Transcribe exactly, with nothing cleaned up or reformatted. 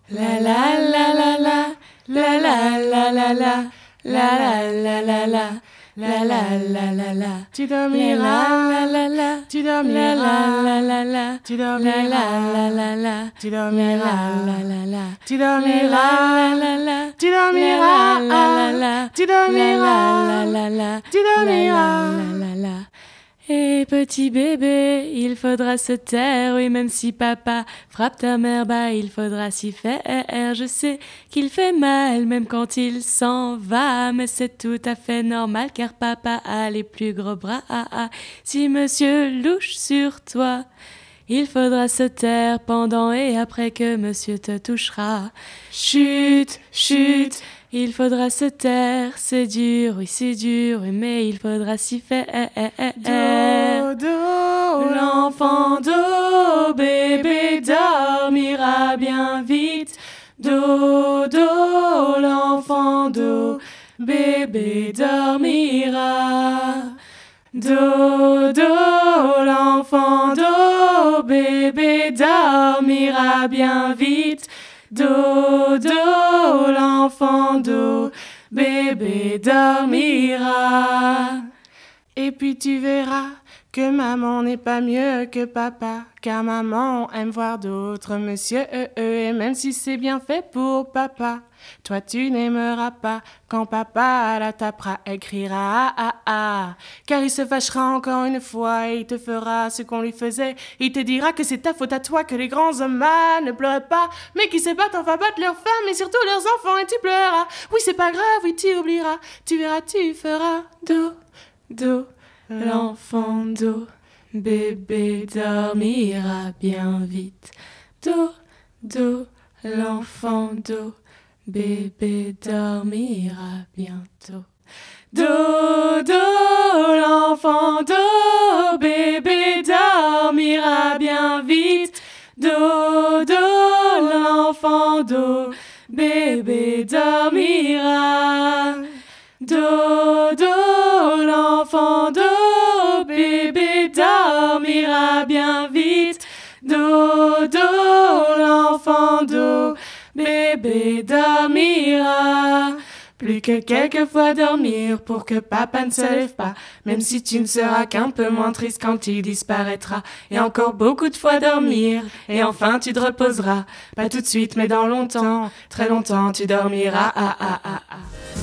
La la la la la, la la la la la, la la la la la, la la la la la. Tu dormiras, la la la, tu la dormiras, la la la, tu la dormiras, la la la, tu la dormiras, la la la, tu la dormiras, la la, tu la dormiras, la la, tu la dormiras, la la, tu dormiras. la la la. Et petit bébé, il faudra se taire, oui, même si papa frappe ta mère, bah il faudra s'y faire. Je sais qu'il fait mal, même quand il s'en va, mais c'est tout à fait normal, car papa a les plus gros bras. Si monsieur louche sur toi, il faudra se taire pendant et après que monsieur te touchera. Chut, chut, il faudra se taire, c'est dur, oui c'est dur, oui, mais il faudra s'y faire. Dodo, L'enfant do, bébé dormira bien vite. Dodo, l'enfant do, bébé dormira. Dodo, l'enfant do, bébé dormira bien vite. Dodo, l'enfant do, bébé dormira. Et puis tu verras que maman n'est pas mieux que papa, car maman aime voir d'autres monsieur, et même si c'est bien fait pour papa, toi tu n'aimeras pas quand papa la tapera, elle criera ah ah ah, car il se fâchera encore une fois et il te fera ce qu'on lui faisait. Il te dira que c'est ta faute à toi, que les grands hommes ah, ne pleurent pas, mais qui se battent enfin battent leurs femmes et surtout leurs enfants, et tu pleureras. Oui c'est pas grave, oui tu oublieras, tu verras, tu feras Do, do, l'enfant do, bébé dormira bien vite. Do, do, l'enfant do, bébé dormira bientôt. Do, do, l'enfant do, bébé dormira bien vite. Do, do, l'enfant do, bébé dormira. Do, do, l'enfant do, bébé dormira bien vite. Do, do, l'enfant do, bébé dormira. Plus que quelques fois dormir pour que papa ne se lève pas, même si tu ne seras qu'un peu moins triste quand il disparaîtra. Et encore beaucoup de fois dormir, et enfin tu te reposeras. Pas tout de suite mais dans longtemps, très longtemps tu dormiras. Ah ah ah ah.